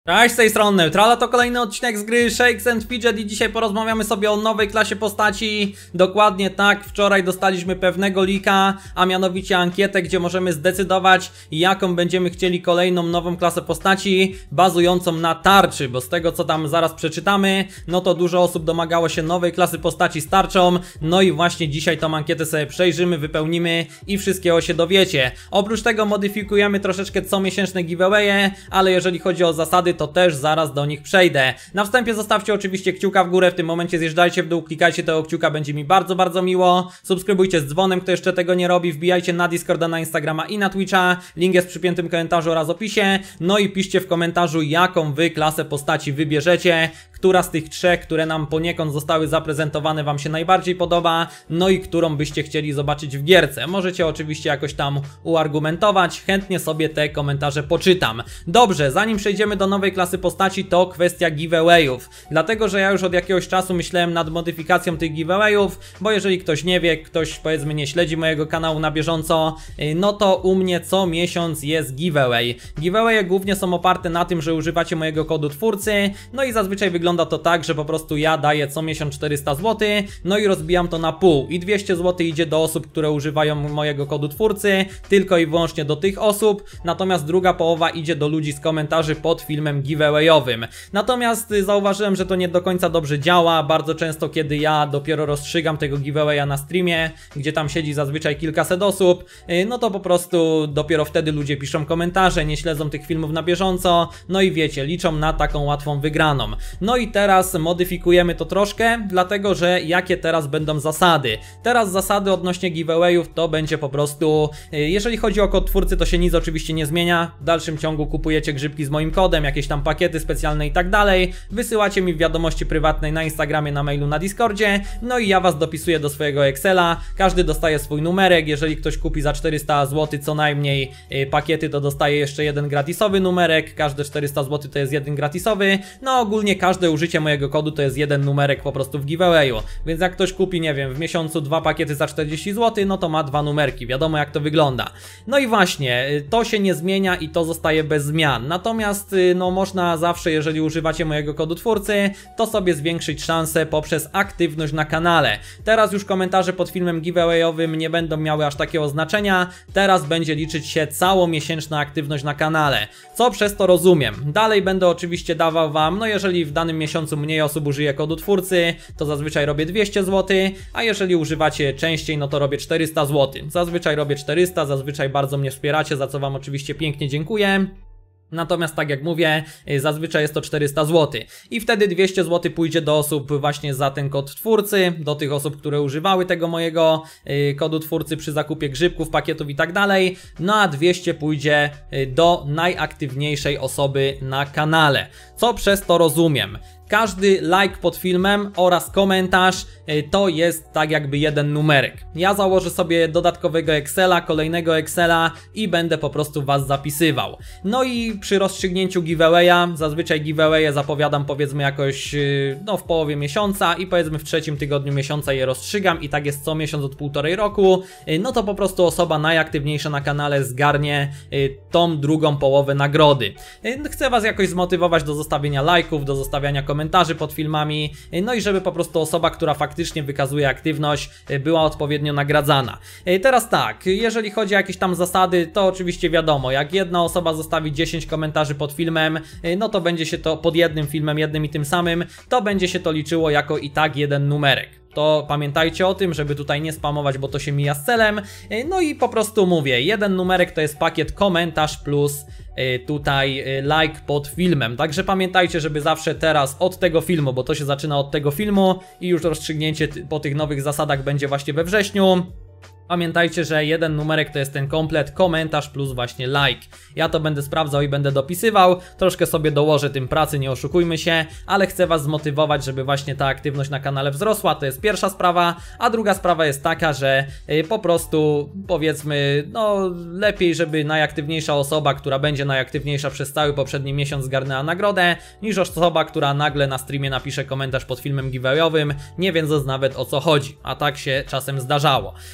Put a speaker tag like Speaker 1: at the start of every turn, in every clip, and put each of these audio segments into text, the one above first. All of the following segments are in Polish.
Speaker 1: Cześć, z tej strony Neutrala, to kolejny odcinek z gry Shakes & Fidget i dzisiaj porozmawiamy sobie o nowej klasie postaci. Dokładnie tak, wczoraj dostaliśmy pewnego leaka, a mianowicie ankietę, gdzie możemy zdecydować, jaką będziemy chcieli kolejną nową klasę postaci bazującą na tarczy, bo z tego co tam zaraz przeczytamy, no to dużo osób domagało się nowej klasy postaci z tarczą. No i właśnie dzisiaj tą ankietę sobie przejrzymy, wypełnimy i wszystkiego się dowiecie. Oprócz tego modyfikujemy troszeczkę comiesięczne giveawaye, ale jeżeli chodzi o zasady, to też zaraz do nich przejdę. Na wstępie zostawcie oczywiście kciuka w górę, w tym momencie zjeżdżajcie w dół, klikajcie tego kciuka, będzie mi bardzo miło. Subskrybujcie z dzwonem, kto jeszcze tego nie robi, wbijajcie na Discorda, na Instagrama i na Twitcha. Link jest w przypiętym komentarzu oraz opisie. No i piszcie w komentarzu, jaką wy klasę postaci wybierzecie. Która z tych trzech, które nam poniekąd zostały zaprezentowane, wam się najbardziej podoba, no i którą byście chcieli zobaczyć w gierce. Możecie oczywiście jakoś tam uargumentować, chętnie sobie te komentarze poczytam. Dobrze, zanim przejdziemy do nowej klasy postaci, to kwestia giveawayów. Dlatego, że ja już od jakiegoś czasu myślałem nad modyfikacją tych giveawayów, bo jeżeli ktoś nie wie, ktoś powiedzmy nie śledzi mojego kanału na bieżąco, no to u mnie co miesiąc jest giveaway. Giveawaye głównie są oparte na tym, że używacie mojego kodu twórcy, no i zazwyczaj wygląda to tak, że po prostu ja daję co miesiąc 400 zł, no i rozbijam to na pół i 200 zł idzie do osób, które używają mojego kodu twórcy, tylko i wyłącznie do tych osób, natomiast druga połowa idzie do ludzi z komentarzy pod filmem giveawayowym. Natomiast zauważyłem, że to nie do końca dobrze działa, bardzo często kiedy ja dopiero rozstrzygam tego giveawaya na streamie, gdzie tam siedzi zazwyczaj kilkaset osób, no to po prostu dopiero wtedy ludzie piszą komentarze, nie śledzą tych filmów na bieżąco, no i wiecie, liczą na taką łatwą wygraną. No i teraz modyfikujemy to troszkę, dlatego że jakie teraz będą zasady? Teraz zasady odnośnie giveawayów to będzie po prostu, jeżeli chodzi o kod twórcy, to się nic oczywiście nie zmienia. W dalszym ciągu kupujecie grzybki z moim kodem, jakieś tam pakiety specjalne i tak dalej. Wysyłacie mi w wiadomości prywatnej na Instagramie, na mailu, na Discordzie. No i ja was dopisuję do swojego Excela. Każdy dostaje swój numerek. Jeżeli ktoś kupi za 400 zł co najmniej pakiety, to dostaje jeszcze jeden gratisowy numerek. Każde 400 zł to jest jeden gratisowy. No ogólnie każde użycie mojego kodu to jest jeden numerek po prostu w giveawayu. Więc jak ktoś kupi, nie wiem, w miesiącu 2 pakiety za 40 zł, no to ma 2 numerki. Wiadomo jak to wygląda. No i właśnie, to się nie zmienia i to zostaje bez zmian. Natomiast no można zawsze, jeżeli używacie mojego kodu twórcy, to sobie zwiększyć szanse poprzez aktywność na kanale. Teraz już komentarze pod filmem giveawayowym nie będą miały aż takiego znaczenia. Teraz będzie liczyć się całomiesięczna aktywność na kanale. Co przez to rozumiem? Dalej będę oczywiście dawał wam, no jeżeli w danym miesiącu mniej osób użyje kodu twórcy, to zazwyczaj robię 200 zł, a jeżeli używacie częściej, no to robię 400 zł. Zazwyczaj robię 400, zazwyczaj bardzo mnie wspieracie, za co wam oczywiście pięknie dziękuję. Natomiast tak jak mówię, zazwyczaj jest to 400 zł i wtedy 200 zł pójdzie do osób właśnie za ten kod twórcy, do tych osób, które używały tego mojego kodu twórcy przy zakupie grzybków, pakietów i tak dalej, no a 200 pójdzie do najaktywniejszej osoby na kanale. Co przez to rozumiem? Każdy like pod filmem oraz komentarz to jest tak jakby jeden numerek. Ja założę sobie dodatkowego Excela, kolejnego Excela i będę po prostu was zapisywał. No i przy rozstrzygnięciu giveawaya, zazwyczaj giveawaye zapowiadam powiedzmy jakoś no w połowie miesiąca i powiedzmy w trzecim tygodniu miesiąca je rozstrzygam i tak jest co miesiąc od 1,5 roku, no to po prostu osoba najaktywniejsza na kanale zgarnie tą drugą połowę nagrody. Chcę was jakoś zmotywować do zostawienia lajków, do zostawiania komentarzy pod filmami, no i żeby po prostu osoba, która faktycznie wykazuje aktywność, była odpowiednio nagradzana. Teraz tak, jeżeli chodzi o jakieś tam zasady, to oczywiście wiadomo, jak jedna osoba zostawi 10 komentarzy pod filmem, no to będzie się to pod jednym filmem, jednym i tym samym, to będzie się to liczyło jako i tak jeden numerek. To pamiętajcie o tym, żeby tutaj nie spamować, bo to się mija z celem. No i po prostu mówię, jeden numerek to jest pakiet komentarz plus tutaj like pod filmem. Także pamiętajcie, żeby zawsze teraz od tego filmu, bo to się zaczyna od tego filmu i już rozstrzygnięcie po tych nowych zasadach będzie właśnie we wrześniu. Pamiętajcie, że jeden numerek to jest ten komplet, komentarz plus właśnie like. Ja to będę sprawdzał i będę dopisywał, troszkę sobie dołożę tym pracy, nie oszukujmy się, ale chcę was zmotywować, żeby właśnie ta aktywność na kanale wzrosła, to jest pierwsza sprawa, a druga sprawa jest taka, że po prostu powiedzmy, no lepiej, żeby najaktywniejsza osoba, która będzie najaktywniejsza przez cały poprzedni miesiąc zgarnęła nagrodę, niż osoba, która nagle na streamie napisze komentarz pod filmem giveawayowym, nie wiedząc nawet o co chodzi, a tak się czasem zdarzało. Tak więc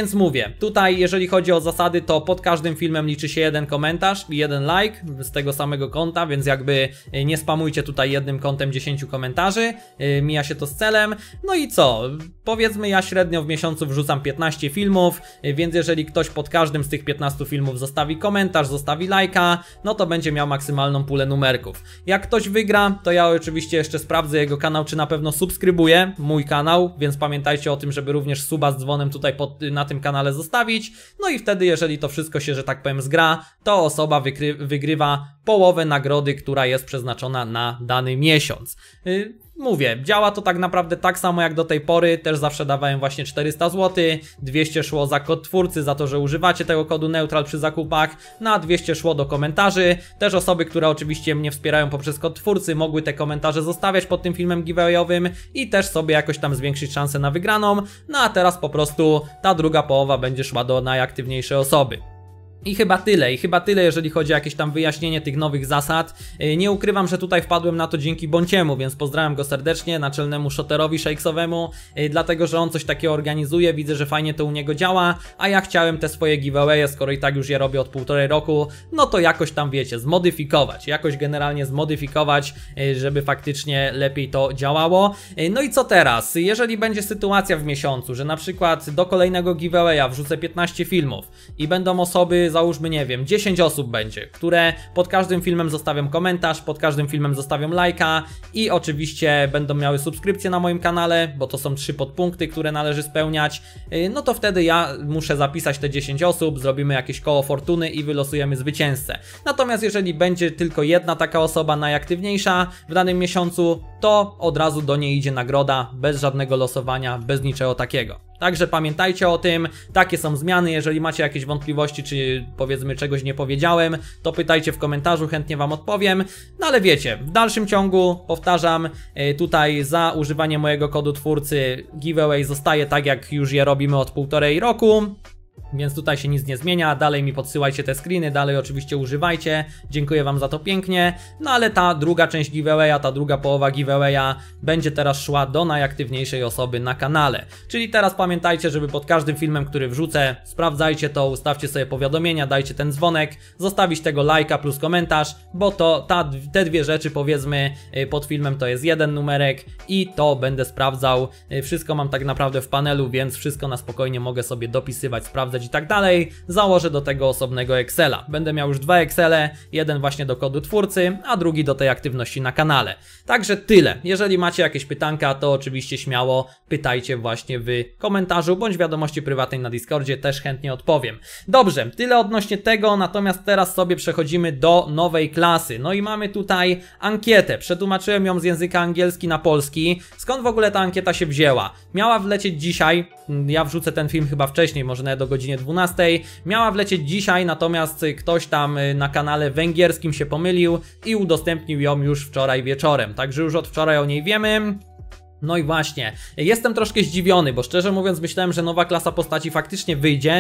Speaker 1: więc mówię, tutaj jeżeli chodzi o zasady, to pod każdym filmem liczy się jeden komentarz i jeden like z tego samego konta, więc jakby nie spamujcie tutaj jednym kontem 10 komentarzy, mija się to z celem. No i co? Powiedzmy, ja średnio w miesiącu wrzucam 15 filmów, więc jeżeli ktoś pod każdym z tych 15 filmów zostawi komentarz, zostawi lajka, no to będzie miał maksymalną pulę numerków. Jak ktoś wygra, to ja oczywiście jeszcze sprawdzę jego kanał, czy na pewno subskrybuje mój kanał, więc pamiętajcie o tym, żeby również suba z dzwonem tutaj na tym kanale zostawić. No i wtedy, jeżeli to wszystko się, że tak powiem, zgra, to osoba wygrywa połowę nagrody, która jest przeznaczona na dany miesiąc. Mówię, działa to tak naprawdę tak samo jak do tej pory, też zawsze dawałem właśnie 400 zł, 200 szło za kod twórcy, za to, że używacie tego kodu neutral przy zakupach, na 200 szło do komentarzy. Też osoby, które oczywiście mnie wspierają poprzez kod twórcy, mogły te komentarze zostawiać pod tym filmem giveawayowym i też sobie jakoś tam zwiększyć szansę na wygraną. No a teraz po prostu ta druga połowa będzie szła do najaktywniejszej osoby. I chyba tyle, jeżeli chodzi o jakieś tam wyjaśnienie tych nowych zasad. Nie ukrywam, że tutaj wpadłem na to dzięki Bonciemu, więc pozdrawiam go serdecznie, naczelnemu shoterowi shakesowemu, dlatego, że on coś takiego organizuje, widzę, że fajnie to u niego działa, a ja chciałem te swoje giveawaye, skoro i tak już je robię od 1,5 roku, no to jakoś tam, wiecie, zmodyfikować, jakoś generalnie zmodyfikować, żeby faktycznie lepiej to działało. No i co teraz? Jeżeli będzie sytuacja w miesiącu, że na przykład do kolejnego giveawaya wrzucę 15 filmów i będą osoby, załóżmy, nie wiem, 10 osób będzie, które pod każdym filmem zostawią komentarz, pod każdym filmem zostawią lajka i oczywiście będą miały subskrypcję na moim kanale, bo to są 3 podpunkty, które należy spełniać, no to wtedy ja muszę zapisać te 10 osób, zrobimy jakieś koło fortuny i wylosujemy zwycięzcę. Natomiast jeżeli będzie tylko jedna taka osoba najaktywniejsza w danym miesiącu, to od razu do niej idzie nagroda, bez żadnego losowania, bez niczego takiego. Także pamiętajcie o tym, takie są zmiany. Jeżeli macie jakieś wątpliwości, czy powiedzmy czegoś nie powiedziałem, to pytajcie w komentarzu, chętnie wam odpowiem. No ale wiecie, w dalszym ciągu, powtarzam, tutaj za używanie mojego kodu twórcy giveaway zostaje tak, jak już je robimy od 1,5 roku. Więc tutaj się nic nie zmienia, dalej mi podsyłajcie te screeny, dalej oczywiście używajcie, dziękuję wam za to pięknie. No ale ta druga część giveawaya, ta druga połowa giveawaya będzie teraz szła do najaktywniejszej osoby na kanale. Czyli teraz pamiętajcie, żeby pod każdym filmem, który wrzucę, sprawdzajcie to, ustawcie sobie powiadomienia, dajcie ten dzwonek, zostawić tego lajka plus komentarz, bo to te dwie rzeczy, powiedzmy, pod filmem to jest jeden numerek i to będę sprawdzał. Wszystko mam tak naprawdę w panelu, więc wszystko na spokojnie mogę sobie dopisywać, sprawdzać i tak dalej. Założę do tego osobnego Excela. Będę miał już 2 Excele, jeden właśnie do kodu twórcy, a drugi do tej aktywności na kanale. Także tyle. Jeżeli macie jakieś pytanka, to oczywiście śmiało pytajcie właśnie w komentarzu bądź wiadomości prywatnej na Discordzie, też chętnie odpowiem. Dobrze, tyle odnośnie tego, natomiast teraz sobie przechodzimy do nowej klasy. No i mamy tutaj ankietę. Przetłumaczyłem ją z języka angielski na polski. Skąd w ogóle ta ankieta się wzięła? Miała wlecieć dzisiaj, ja wrzucę ten film chyba wcześniej, może nawet do godziny 12. Miała wlecieć dzisiaj, natomiast ktoś tam na kanale węgierskim się pomylił i udostępnił ją już wczoraj wieczorem. Także już od wczoraj o niej wiemy. No i właśnie, jestem troszkę zdziwiony, bo szczerze mówiąc myślałem, że nowa klasa postaci faktycznie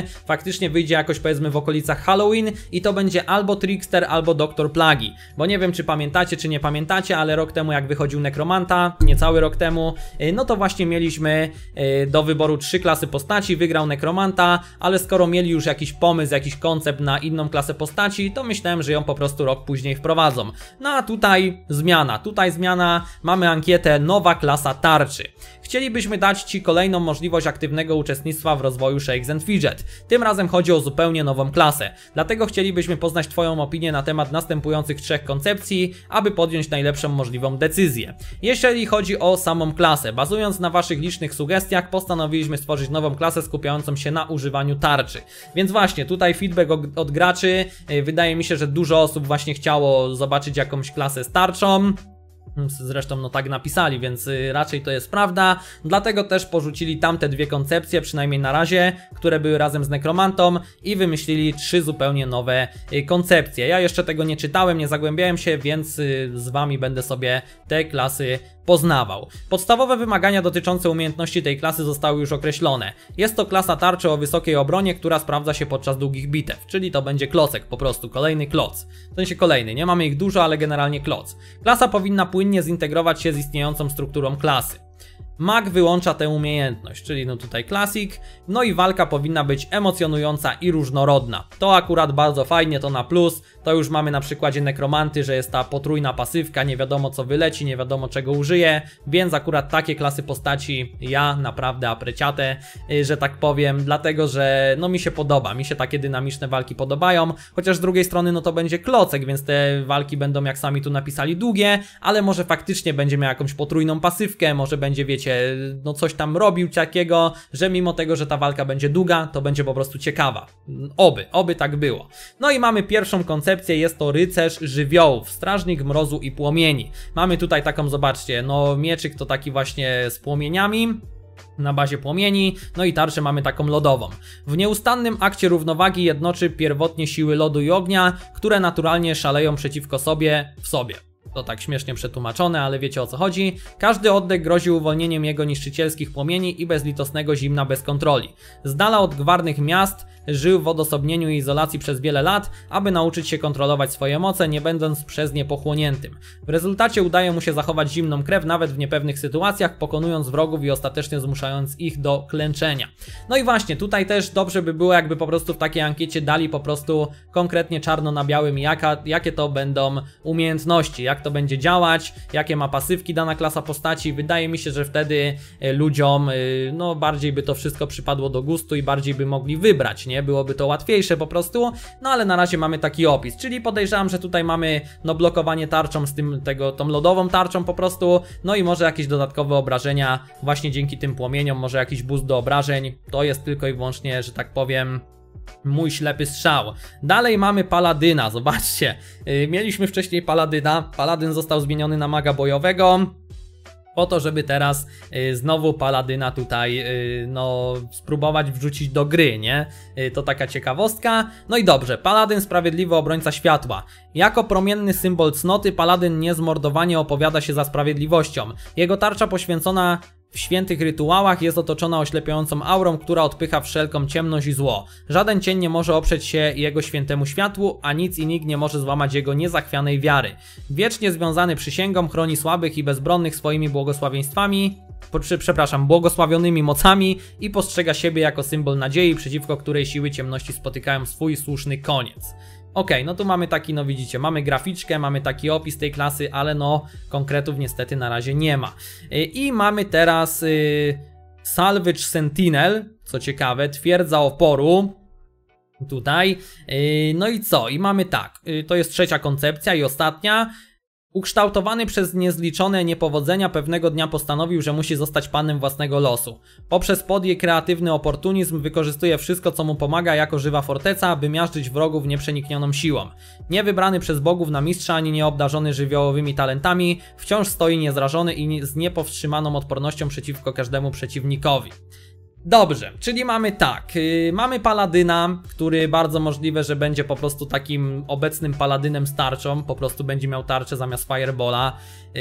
Speaker 1: wyjdzie jakoś powiedzmy w okolicach Halloween i to będzie albo Trickster, albo Doktor Plagi, bo nie wiem czy pamiętacie, czy nie pamiętacie, ale rok temu jak wychodził Nekromanta, niecały rok temu, no to właśnie mieliśmy do wyboru 3 klasy postaci, wygrał Nekromanta, ale skoro mieli już jakiś pomysł, jakiś koncept na inną klasę postaci, to myślałem, że ją po prostu rok później wprowadzą. No a tutaj zmiana, mamy ankietę nowa klasa tarczy. Chcielibyśmy dać Ci kolejną możliwość aktywnego uczestnictwa w rozwoju Shakes and Fidget. Tym razem chodzi o zupełnie nową klasę. Dlatego chcielibyśmy poznać Twoją opinię na temat następujących 3 koncepcji, aby podjąć najlepszą możliwą decyzję. Jeżeli chodzi o samą klasę, bazując na Waszych licznych sugestiach, postanowiliśmy stworzyć nową klasę skupiającą się na używaniu tarczy. Więc właśnie, tutaj feedback od graczy. Wydaje mi się, że dużo osób właśnie chciało zobaczyć jakąś klasę z tarczą. Zresztą no tak napisali, więc raczej to jest prawda. Dlatego też porzucili tamte 2 koncepcje, przynajmniej na razie, które były razem z Nekromantą i wymyślili 3 zupełnie nowe koncepcje. Ja jeszcze tego nie czytałem, nie zagłębiałem się, więc z Wami będę sobie te klasy poznawał. Podstawowe wymagania dotyczące umiejętności tej klasy zostały już określone. Jest to klasa tarczy o wysokiej obronie, która sprawdza się podczas długich bitew, czyli to będzie klocek, po prostu kolejny kloc. W sensie kolejny, nie mamy ich dużo, ale generalnie kloc. Klasa powinna płynnie zintegrować się z istniejącą strukturą klasy. Mag wyłącza tę umiejętność, czyli no tutaj Classic, no i walka powinna być emocjonująca i różnorodna. To akurat bardzo fajnie, to na plus, to już mamy na przykładzie Nekromanty, że jest ta potrójna pasywka, nie wiadomo co wyleci, nie wiadomo czego użyje, więc akurat takie klasy postaci ja naprawdę apreciate, że tak powiem, dlatego że no mi się podoba, mi się takie dynamiczne walki podobają, chociaż z drugiej strony no to będzie klocek, więc te walki będą jak sami tu napisali długie, ale może faktycznie będzie miał jakąś potrójną pasywkę, może będzie wiecie, no coś tam robił takiego, że mimo tego, że ta walka będzie długa, to będzie po prostu ciekawa. Oby tak było. No i mamy pierwszą koncepcję, jest to rycerz żywiołów, strażnik mrozu i płomieni. Mamy tutaj taką, zobaczcie, no mieczyk to taki właśnie z płomieniami, na bazie płomieni, no i tarczę mamy taką lodową. W nieustannym akcie równowagi jednoczy pierwotnie siły lodu i ognia, które naturalnie szaleją przeciwko sobie w sobie. To tak śmiesznie przetłumaczone, ale wiecie o co chodzi. Każdy oddech grozi uwolnieniem jego niszczycielskich płomieni i bezlitosnego zimna bez kontroli. Z dala od gwarnych miast żył w odosobnieniu i izolacji przez wiele lat, aby nauczyć się kontrolować swoje moce, nie będąc przez nie pochłoniętym. W rezultacie udaje mu się zachować zimną krew nawet w niepewnych sytuacjach, pokonując wrogów i ostatecznie zmuszając ich do klęczenia. No i właśnie, tutaj też dobrze by było, jakby po prostu w takiej ankiecie dali po prostu konkretnie czarno na białym, jakie to będą umiejętności, jak to będzie działać, jakie ma pasywki dana klasa postaci. Wydaje mi się, że wtedy ludziom no bardziej by to wszystko przypadło do gustu i bardziej by mogli wybrać, nie? Byłoby to łatwiejsze po prostu, no ale na razie mamy taki opis, czyli podejrzewam, że tutaj mamy no blokowanie tarczą z tą lodową tarczą po prostu, no i może jakieś dodatkowe obrażenia właśnie dzięki tym płomieniom, może jakiś boost do obrażeń, to jest tylko i wyłącznie, że tak powiem, mój ślepy strzał. Dalej mamy Paladyna, zobaczcie, mieliśmy wcześniej Paladyna, Paladyn został zmieniony na maga bojowego, po to, żeby teraz znowu Paladyna tutaj no spróbować wrzucić do gry, nie? To taka ciekawostka. No i dobrze, Paladyn, sprawiedliwy obrońca światła. Jako promienny symbol cnoty, Paladyn niezmordowanie opowiada się za sprawiedliwością. Jego tarcza poświęcona w świętych rytuałach jest otoczona oślepiającą aurą, która odpycha wszelką ciemność i zło. Żaden cień nie może oprzeć się jego świętemu światłu, a nic i nikt nie może złamać jego niezachwianej wiary. Wiecznie związany przysięgą chroni słabych i bezbronnych swoimi błogosławionymi mocami i postrzega siebie jako symbol nadziei, przeciwko której siły ciemności spotykają swój słuszny koniec. Okej, no tu mamy taki, no widzicie, mamy graficzkę, mamy taki opis tej klasy, ale no konkretów niestety na razie nie ma. I mamy teraz Salvage Sentinel, co ciekawe, twierdza oporu. Tutaj, no i co? I mamy tak, to jest trzecia koncepcja i ostatnia. Ukształtowany przez niezliczone niepowodzenia pewnego dnia postanowił, że musi zostać panem własnego losu. Poprzez podjęty kreatywny oportunizm wykorzystuje wszystko, co mu pomaga jako żywa forteca, by miażdżyć wrogów nieprzeniknioną siłą. Nie wybrany przez bogów na mistrza, ani nieobdarzony żywiołowymi talentami, wciąż stoi niezrażony i z niepowstrzymaną odpornością przeciwko każdemu przeciwnikowi. Dobrze, czyli mamy tak, mamy Paladyna, który bardzo możliwe, że będzie po prostu takim obecnym Paladynem z tarczą, po prostu będzie miał tarczę zamiast Firebola.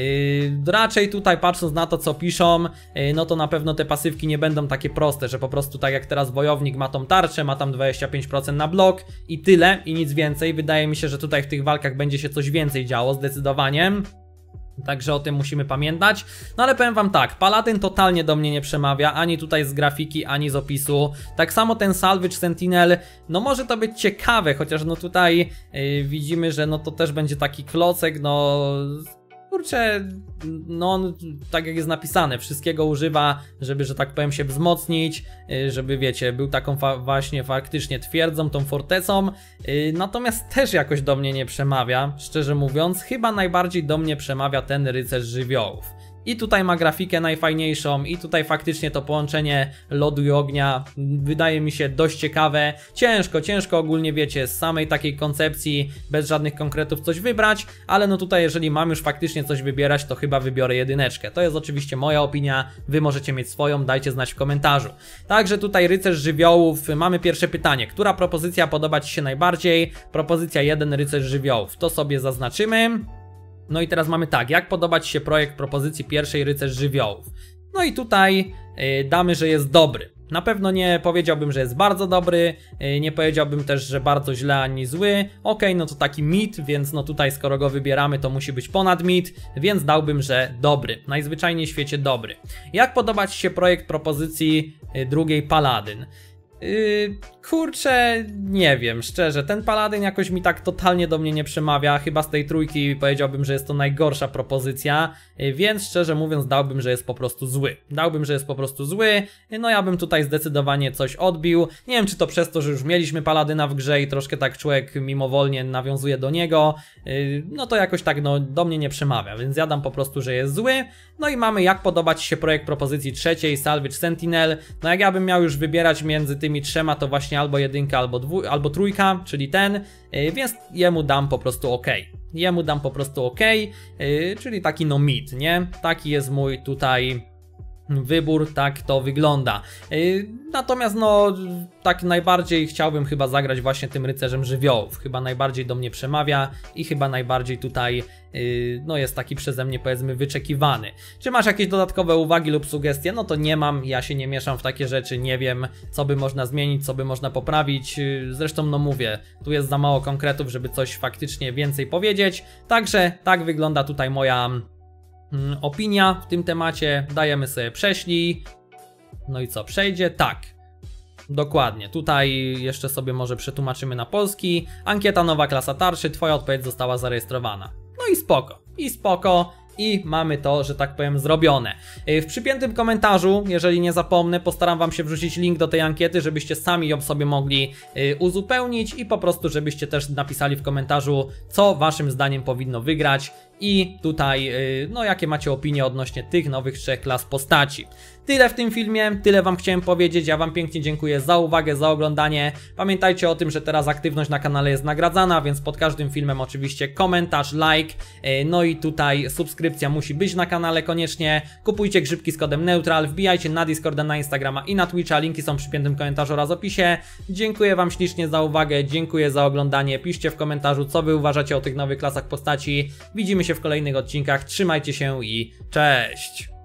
Speaker 1: Raczej tutaj patrząc na to, co piszą, no to na pewno te pasywki nie będą takie proste, że po prostu tak jak teraz wojownik ma tą tarczę, ma tam 25% na blok i tyle i nic więcej. Wydaje mi się, że tutaj w tych walkach będzie się coś więcej działo zdecydowanie. Także o tym musimy pamiętać. No ale powiem wam tak, Paladyn totalnie do mnie nie przemawia, ani tutaj z grafiki, ani z opisu. Tak samo ten Salvage Sentinel, no może to być ciekawe, chociaż no tutaj widzimy, że no to też będzie taki klocek, no kurczę, no on, tak jak jest napisane, wszystkiego używa, żeby, że tak powiem, się wzmocnić, żeby, wiecie, był taką właśnie faktycznie twierdzą, tą fortecą, natomiast też jakoś do mnie nie przemawia, szczerze mówiąc, chyba najbardziej do mnie przemawia ten rycerz żywiołów. I tutaj ma grafikę najfajniejszą i tutaj faktycznie to połączenie lodu i ognia wydaje mi się dość ciekawe. Ciężko ogólnie, wiecie, z samej takiej koncepcji bez żadnych konkretów coś wybrać, ale no tutaj jeżeli mam już faktycznie coś wybierać, to chyba wybiorę jedyneczkę. To jest oczywiście moja opinia, wy możecie mieć swoją, dajcie znać w komentarzu. Także tutaj rycerz żywiołów, mamy pierwsze pytanie. Która propozycja podoba ci się najbardziej? Propozycja 1, rycerz żywiołów. To sobie zaznaczymy. No i teraz mamy tak, jak podoba ci się projekt propozycji pierwszej, rycerz żywiołów? No i tutaj damy, że jest dobry. Na pewno nie powiedziałbym, że jest bardzo dobry, nie powiedziałbym też, że bardzo źle ani zły. Okej, no to taki mid, więc no tutaj skoro go wybieramy, to musi być ponad mid, więc dałbym, że dobry. Najzwyczajniej w świecie dobry. Jak podoba Ci się projekt propozycji drugiej Paladyn? Kurczę, nie wiem, szczerze, ten Paladyn jakoś mi tak totalnie do mnie nie przemawia, chyba z tej trójki powiedziałbym, że jest to najgorsza propozycja, więc szczerze mówiąc dałbym, że jest po prostu zły. Dałbym, że jest po prostu zły, no ja bym tutaj zdecydowanie coś odbił, nie wiem czy to przez to, że już mieliśmy Paladyna w grze i troszkę tak człowiek mimowolnie nawiązuje do niego, no to jakoś tak no do mnie nie przemawia, więc ja dam po prostu, że jest zły. No i mamy jak podoba Ci się projekt propozycji trzeciej, Salvage Sentinel, no jak ja bym miał już wybierać między tymi trzema, to właśnie albo jedynka, albo trójka, czyli ten, więc jemu dam po prostu OK. Jemu dam po prostu OK, czyli taki no mid, nie? Taki jest mój tutaj wybór, tak to wygląda. Natomiast no tak najbardziej chciałbym chyba zagrać właśnie tym rycerzem żywiołów. Chyba najbardziej do mnie przemawia i chyba najbardziej tutaj no jest taki przeze mnie powiedzmy wyczekiwany. Czy masz jakieś dodatkowe uwagi lub sugestie? No to nie mam, ja się nie mieszam w takie rzeczy, nie wiem co by można zmienić, co by można poprawić. Zresztą no mówię, tu jest za mało konkretów, żeby coś faktycznie więcej powiedzieć. Także tak wygląda tutaj moja opinia w tym temacie. Dajemy sobie prześlij. No i co, przejdzie? Tak. Dokładnie. Tutaj jeszcze sobie może przetłumaczymy na polski. Ankieta nowa klasa tarczy. Twoja odpowiedź została zarejestrowana. No i spoko. I spoko. I mamy to, że tak powiem, zrobione. W przypiętym komentarzu, jeżeli nie zapomnę, postaram Wam się wrzucić link do tej ankiety, żebyście sami ją sobie mogli uzupełnić i po prostu, żebyście też napisali w komentarzu, co Waszym zdaniem powinno wygrać i tutaj, no jakie macie opinie odnośnie tych nowych 3 klas postaci. Tyle w tym filmie, tyle Wam chciałem powiedzieć, ja Wam pięknie dziękuję za uwagę, za oglądanie. Pamiętajcie o tym, że teraz aktywność na kanale jest nagradzana, więc pod każdym filmem oczywiście komentarz, like, no i tutaj subskrypcja musi być na kanale koniecznie. Kupujcie grzybki z kodem neutral, wbijajcie na Discorda, na Instagrama i na Twitcha, linki są w przypiętym komentarzu oraz opisie. Dziękuję Wam ślicznie za uwagę, dziękuję za oglądanie, piszcie w komentarzu, co Wy uważacie o tych nowych klasach postaci. Widzimy się w kolejnych odcinkach, trzymajcie się i cześć!